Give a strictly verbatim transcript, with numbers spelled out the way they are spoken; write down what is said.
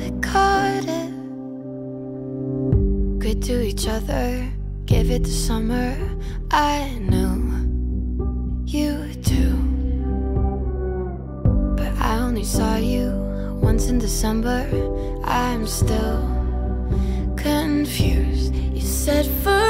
caught it. Good to each other, give it to summer. I knew you too, but I only saw you once in December. I'm still confused. You said for